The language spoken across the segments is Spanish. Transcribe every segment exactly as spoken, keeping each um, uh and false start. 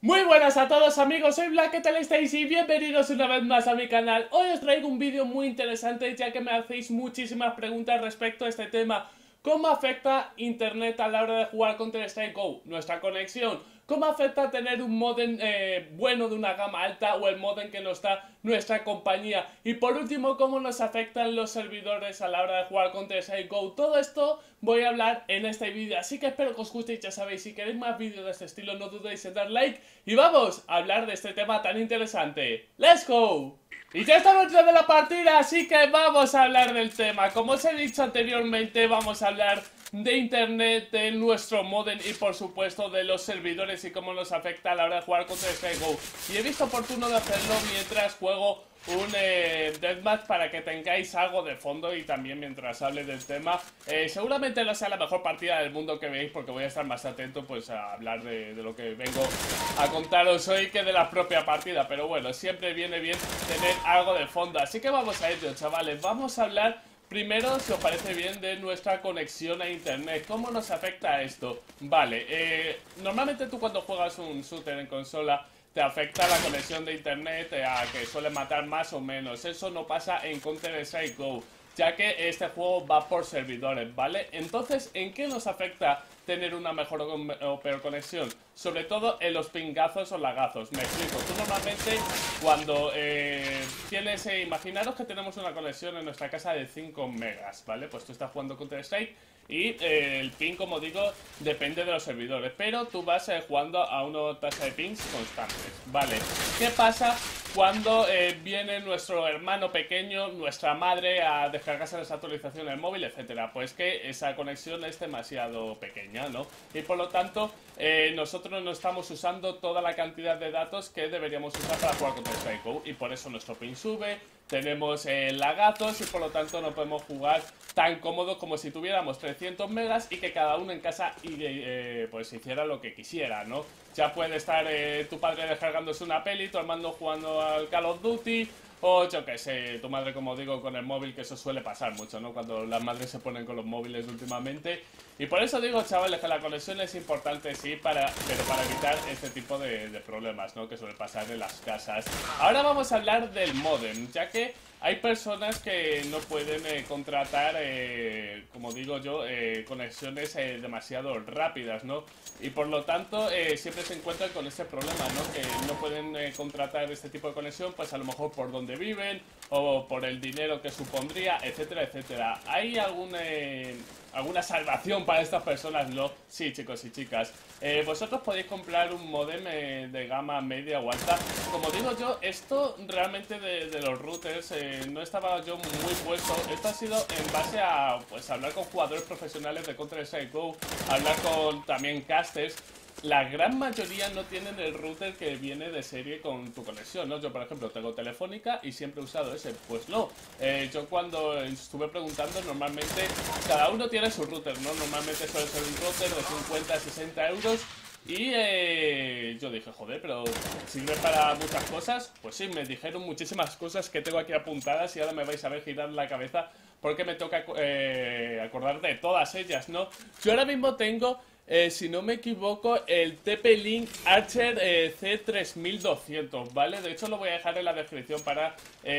Muy buenas a todos amigos, soy Black, ¿qué tal estáis? Y bienvenidos una vez más a mi canal. Hoy os traigo un vídeo muy interesante ya que me hacéis muchísimas preguntas respecto a este tema. ¿Cómo afecta internet a la hora de jugar Counter-Strike Go? Nuestra conexión. ¿Cómo afecta tener un modem eh, bueno de una gama alta o el modem que nos da nuestra compañía? Y por último, ¿cómo nos afectan los servidores a la hora de jugar Counter-Strike Go? Todo esto voy a hablar en este vídeo, así que espero que os guste y ya sabéis, si queréis más vídeos de este estilo no dudéis en dar like y vamos a hablar de este tema tan interesante. ¡Let's go! Y ya estamos dentro de la partida, así que vamos a hablar del tema. Como os he dicho anteriormente, vamos a hablar de internet, de nuestro modem y por supuesto de los servidores y cómo nos afecta a la hora de jugar contra Counter-Strike Go. Y he visto oportuno de hacerlo mientras juego un eh, deathmatch para que tengáis algo de fondo y también mientras hable del tema. Eh, seguramente no sea la mejor partida del mundo que veis porque voy a estar más atento pues a hablar de, de lo que vengo a contaros hoy que de la propia partida. Pero bueno, siempre viene bien tener algo de fondo. Así que vamos a ello, chavales. Vamos a hablar primero, si os parece bien, de nuestra conexión a internet. ¿Cómo nos afecta esto? Vale, eh, normalmente tú cuando juegas un shooter en consola te afecta la conexión de internet, eh, a que suele matar más o menos. Eso no pasa en Counter-Strike Go, ya que este juego va por servidores, ¿vale? Entonces, ¿en qué nos afecta tener una mejor o peor conexión? Sobre todo en los pingazos o lagazos. Me explico, tú normalmente cuando eh, tienes, eh, imaginaros que tenemos una conexión en nuestra casa de cinco megas, ¿vale? Pues tú estás jugando Counter-Strike y eh, el ping, como digo, depende de los servidores, pero tú vas eh, jugando a una tasa de pings constantes, ¿vale? ¿Qué pasa cuando eh, viene nuestro hermano pequeño, nuestra madre, a descargarse las actualizaciones del móvil, etcétera? Pues que esa conexión es demasiado pequeña, ¿no? Y por lo tanto, eh, nosotros no estamos usando toda la cantidad de datos que deberíamos usar para jugar contra Strike Go, y por eso nuestro ping sube, tenemos eh, lagazos y por lo tanto no podemos jugar tan cómodo como si tuviéramos trescientos megas y que cada uno en casa y, eh, pues hiciera lo que quisiera, ¿no? Ya puede estar eh, tu padre descargándose una peli, tu hermano jugando al Call of Duty, o yo que sé, tu madre, como digo, con el móvil, que eso suele pasar mucho, ¿no? Cuando las madres se ponen con los móviles últimamente. Y por eso digo, chavales, que la conexión es importante, sí, para, pero para evitar este tipo de, de problemas, ¿no? Que suele pasar en las casas. Ahora vamos a hablar del modem, ya que hay personas que no pueden eh, contratar, eh, como digo yo, eh, conexiones eh, demasiado rápidas, ¿no? Y por lo tanto eh, siempre se encuentran con este problema, ¿no? Que no pueden eh, contratar este tipo de conexión, pues a lo mejor por donde viven o por el dinero que supondría, etcétera, etcétera. ¿Hay algún... Eh, ¿alguna salvación para estas personas? No. Sí, chicos y chicas. Eh, vosotros podéis comprar un modem eh, de gama media o alta. Como digo yo, esto realmente de, de los routers eh, no estaba yo muy puesto. Esto ha sido en base a pues hablar con jugadores profesionales de Counter-Strike Go, hablar con también casters. La gran mayoría no tienen el router que viene de serie con tu conexión, ¿no? Yo, por ejemplo, tengo Telefónica y siempre he usado ese. Pues no, eh, yo cuando estuve preguntando, normalmente cada uno tiene su router, ¿no? Normalmente suele ser un router de cincuenta a sesenta euros. Y eh, yo dije, joder, pero ¿sirve para muchas cosas? Pues sí, me dijeron muchísimas cosas que tengo aquí apuntadas y ahora me vais a ver girar la cabeza porque me toca eh, acordar de todas ellas, ¿no? Yo ahora mismo tengo... Eh, si no me equivoco, el T P-Link Archer eh, C tres mil doscientos, ¿vale? De hecho lo voy a dejar en la descripción para...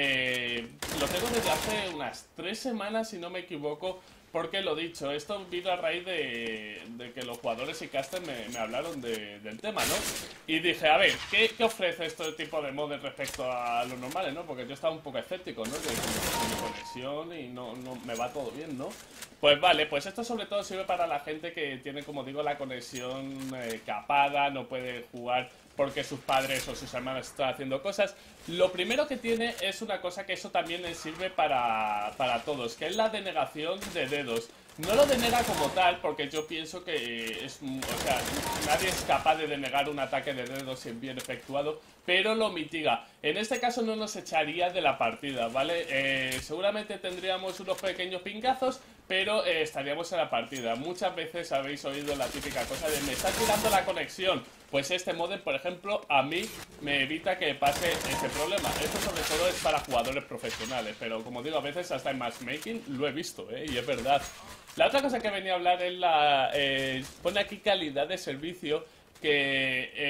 Eh, lo tengo desde hace unas tres semanas, si no me equivoco, porque lo dicho, esto vino a raíz de, de que los jugadores y casters me, me hablaron de, del tema, ¿no? Y dije, a ver, ¿qué, qué ofrece este tipo de mods respecto a los normales, ¿no? Porque yo estaba un poco escéptico, ¿no? De, de mi conexión y no, no me va todo bien, ¿no? Pues vale, pues esto sobre todo sirve para la gente que tiene, como digo, la conexión eh, capada, no puede jugar porque sus padres o sus hermanos están haciendo cosas. Lo primero que tiene es una cosa que eso también les sirve para, para todos, que es la denegación de dedos. No lo denega como tal, porque yo pienso que es, o sea, nadie es capaz de denegar un ataque de dedos si bien efectuado, pero lo mitiga. En este caso no nos echaría de la partida, ¿vale? Eh, seguramente tendríamos unos pequeños pingazos, pero eh, estaríamos en la partida. Muchas veces habéis oído la típica cosa de me está tirando la conexión. Pues este modem, por ejemplo, a mí me evita que pase ese problema. Esto sobre todo es para jugadores profesionales, pero como digo, a veces hasta en matchmaking lo he visto, ¿eh? Y es verdad. La otra cosa que venía a hablar es la... Eh, pone aquí calidad de servicio, que eh,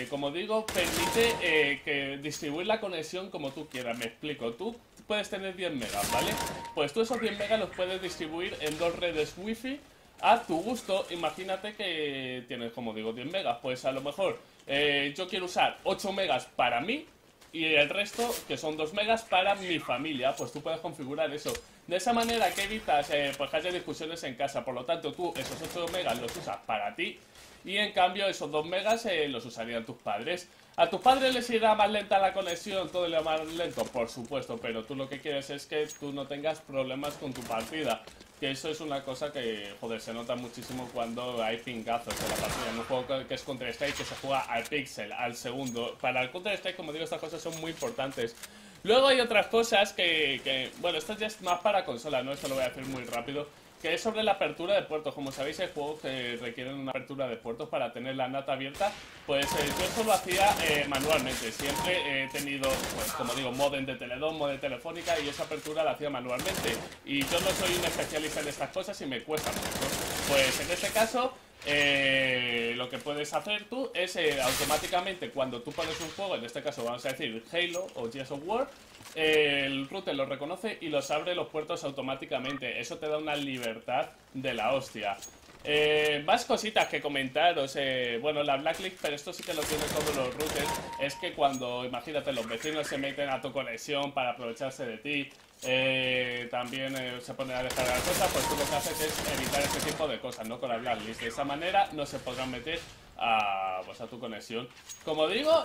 como digo, permite eh, que distribuir la conexión como tú quieras. Me explico, tú puedes tener diez megas, ¿vale? Pues tú esos diez megas los puedes distribuir en dos redes wifi a tu gusto. Imagínate que tienes, como digo, diez megas, pues a lo mejor eh, yo quiero usar ocho megas para mí y el resto, que son dos megas, para mi familia. Pues tú puedes configurar eso. De esa manera que evitas eh, pues que haya discusiones en casa. Por lo tanto, tú esos ocho megas los usas para ti y en cambio esos dos megas eh, los usarían tus padres. ¿A tus padres les irá más lenta la conexión, todo irá más lento? Por supuesto, pero tú lo que quieres es que tú no tengas problemas con tu partida. Que eso es una cosa que, joder, se nota muchísimo cuando hay pingazos en la partida. En un juego que es Counter-Strike, que se juega al pixel, al segundo. Para el Counter-Strike, como digo, estas cosas son muy importantes. Luego hay otras cosas que, que, bueno, esto ya es más para consola, ¿no? Esto lo voy a decir muy rápido. Que es sobre la apertura de puertos. Como sabéis, hay juegos que requieren una apertura de puertos para tener la NAT abierta. Pues eh, yo eso lo hacía eh, manualmente. Siempre he tenido, pues como digo, modem de Teledom, modem de Telefónica, y esa apertura la hacía manualmente. Y yo no soy un especialista en estas cosas y me cuesta mucho. Pues en este caso, eh, lo que puedes hacer tú es eh, automáticamente, cuando tú pones un juego, en este caso vamos a decir Halo o Gears of War, el router los reconoce y los abre los puertos automáticamente. Eso te da una libertad de la hostia. Eh, más cositas que comentaros. Eh, bueno, la blacklist, pero esto sí que lo tienen todos los routers. Es que cuando, imagínate, los vecinos se meten a tu conexión para aprovecharse de ti, eh, también eh, se ponen a descargar cosas, pues tú lo que haces es evitar ese tipo de cosas, ¿no? Con la blacklist. De esa manera no se podrán meter a, pues a tu conexión. Como digo,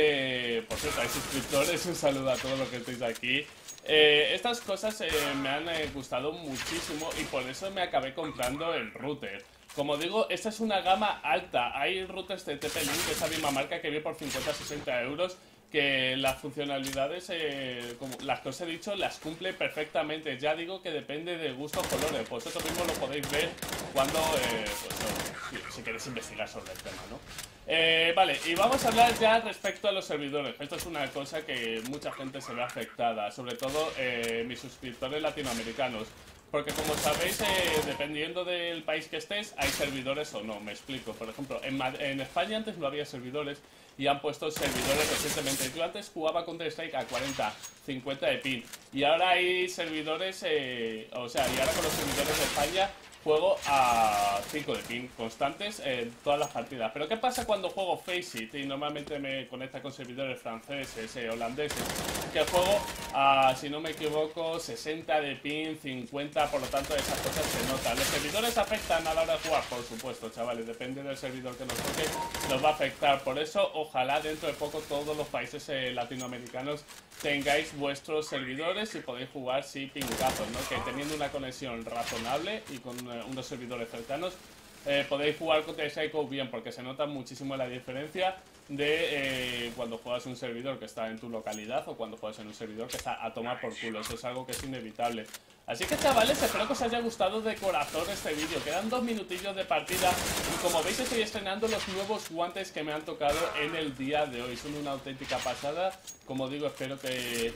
eh, por cierto, hay suscriptores, un saludo a todos los que estáis aquí. Eh, estas cosas eh, me han eh, gustado muchísimo y por eso me acabé comprando el router. Como digo, esta es una gama alta. Hay routers de T P-Link, esa misma marca que vi por cincuenta a sesenta euros, que las funcionalidades, eh, como las que os he dicho, las cumple perfectamente. Ya digo que depende de gustos, colores. Vosotros mismos lo podéis ver cuando, eh, pues, si, si queréis investigar sobre el tema, ¿no? Eh, vale, y vamos a hablar ya respecto a los servidores. Esto es una cosa que mucha gente se ve afectada, sobre todo eh, mis suscriptores latinoamericanos. Porque como sabéis, eh, dependiendo del país que estés, hay servidores o no. Me explico. Por ejemplo, en, en España antes no había servidores y han puesto servidores recientemente. Yo antes jugaba Counter-Strike a cuarenta, cincuenta de ping. Y ahora hay servidores, eh, o sea, y ahora con los servidores de España juego a cinco de ping constantes en todas las partidas. Pero ¿qué pasa cuando juego Faceit? Y normalmente me conecta con servidores franceses, eh, holandeses, que juego a, si no me equivoco, sesenta de ping, cincuenta, por lo tanto esas cosas se notan. Los servidores afectan a la hora de jugar, por supuesto, chavales, depende del servidor que nos toque, nos va a afectar. Por eso, ojalá dentro de poco todos los países eh, latinoamericanos tengáis vuestros servidores y podéis jugar sin pingazos, ¿no? Que teniendo una conexión razonable y con eh, unos servidores cercanos, eh, podéis jugar con Counter-Strike bien, porque se nota muchísimo la diferencia de eh, cuando juegas un servidor que está en tu localidad o cuando juegas en un servidor que está a tomar por culo. Eso es algo que es inevitable. Así que, chavales, espero que os haya gustado de corazón este vídeo. Quedan dos minutillos de partida y como veis estoy estrenando los nuevos guantes que me han tocado en el día de hoy. Son una auténtica pasada. Como digo, espero que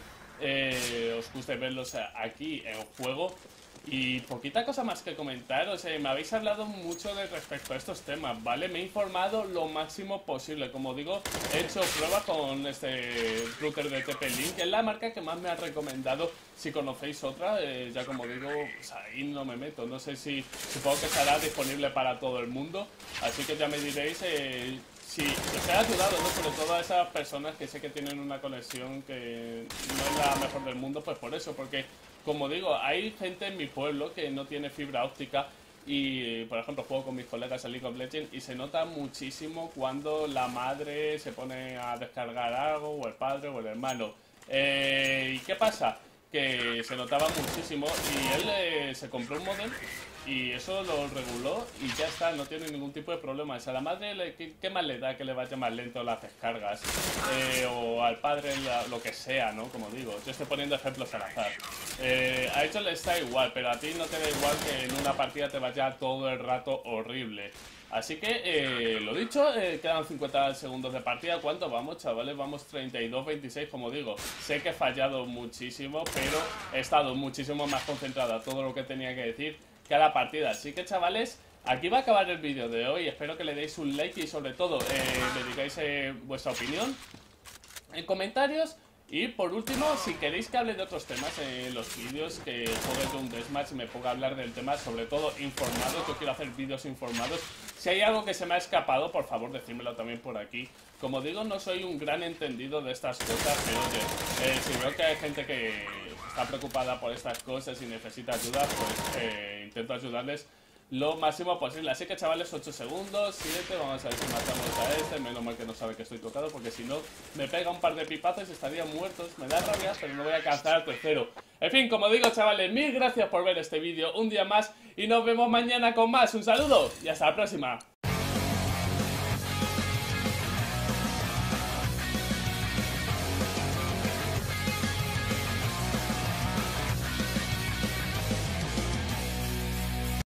eh, os guste verlos aquí en juego. Y poquita cosa más que comentar. O sea, me habéis hablado mucho de respecto a estos temas, ¿vale? Me he informado lo máximo posible. Como digo, he hecho pruebas con este router de T P-Link, que es la marca que más me ha recomendado. Si conocéis otra, eh, ya como digo, pues ahí no me meto. No sé si, supongo que estará disponible para todo el mundo. Así que ya me diréis eh, si os ha ayudado, ¿no? Sobre todo a esas personas que sé que tienen una conexión que no es la mejor del mundo, pues por eso, porque como digo, hay gente en mi pueblo que no tiene fibra óptica y, por ejemplo, juego con mis colegas a League of Legends y se nota muchísimo cuando la madre se pone a descargar algo, o el padre o el hermano. Eh, ¿Y qué pasa? Que se notaba muchísimo y él eh, se compró un modem y eso lo reguló y ya está, no tiene ningún tipo de problema. O sea, a la madre, le, ¿qué, ¿qué más le da que le vaya más lento las descargas? Eh, o al padre, la, lo que sea, ¿no? Como digo, yo estoy poniendo ejemplos al azar. Eh, a ellos les está igual, pero a ti no te da igual que en una partida te vaya todo el rato horrible. Así que, eh, lo dicho, eh, quedan cincuenta segundos de partida. ¿Cuánto vamos, chavales? Vamos treinta y dos veintiséis, como digo. Sé que he fallado muchísimo, pero he estado muchísimo más concentrado a todo lo que tenía que decir cada partida. Así que, chavales, aquí va a acabar el vídeo de hoy. Espero que le deis un like y sobre todo eh, me digáis eh, vuestra opinión en comentarios. Y por último, si queréis que hable de otros temas en los vídeos, que juegue Doom Deathmatch y me ponga a hablar del tema, sobre todo informados, yo quiero hacer vídeos informados. Si hay algo que se me ha escapado, por favor decídmelo también por aquí. Como digo, no soy un gran entendido de estas cosas, pero oye, eh, si veo que hay gente que está preocupada por estas cosas y necesita ayuda, pues eh, intento ayudarles lo máximo posible. Así que chavales, ocho segundos, siete, vamos a ver si matamos a este. Menos mal que no sabe que estoy tocado, porque si no me pega un par de pipazos y estarían muertos. Me da rabia, pero no voy a alcanzar al tercero. En fin, como digo chavales, mil gracias por ver este vídeo un día más y nos vemos mañana con más. Un saludo y hasta la próxima.